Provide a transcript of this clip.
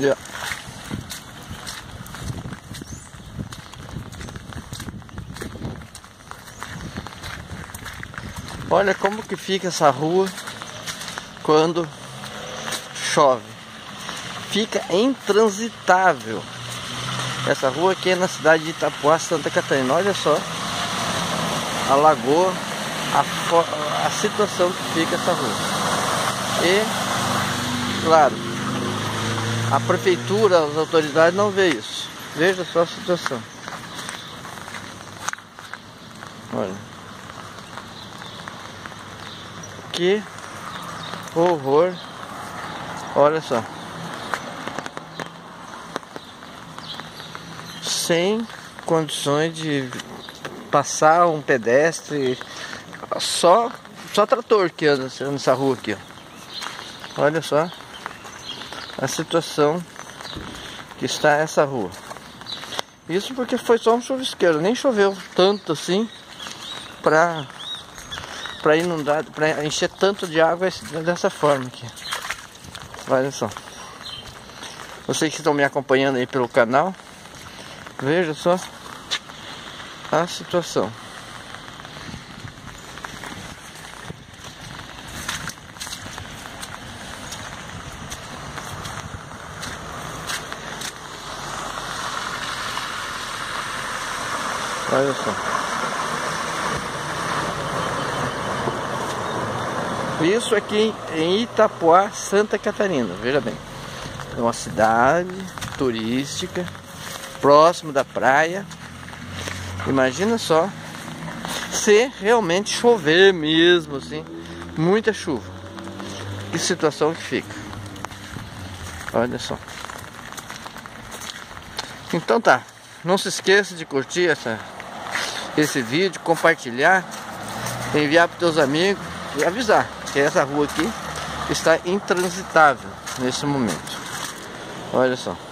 Ali, ó. Olha como que fica essa rua quando chove. Fica intransitável. Essa rua aqui é na cidade de Itapuá, Santa Catarina. Olha só a lagoa, a situação que fica essa rua. E, claro, a prefeitura, as autoridades não vê isso. Veja só a situação. Olha. Que horror. Olha só. Sem condições de passar um pedestre. Só trator que anda nessa rua aqui, ó. Olha só a situação que está essa rua. Isso porque foi só um chuvisqueiro. Nem choveu tanto assim para inundar, para encher tanto de água dessa forma aqui. Olha só. Vocês que estão me acompanhando aí pelo canal, veja só a situação. Olha só. Isso aqui em Itapuá, Santa Catarina. Veja bem. É uma cidade turística, próximo da praia. Imagina só se realmente chover mesmo, assim, muita chuva. Que situação que fica. Olha só. Então tá. Não se esqueça de curtir esse vídeo, compartilhar, enviar para os teus amigos e avisar que essa rua aqui está intransitável nesse momento. Olha só.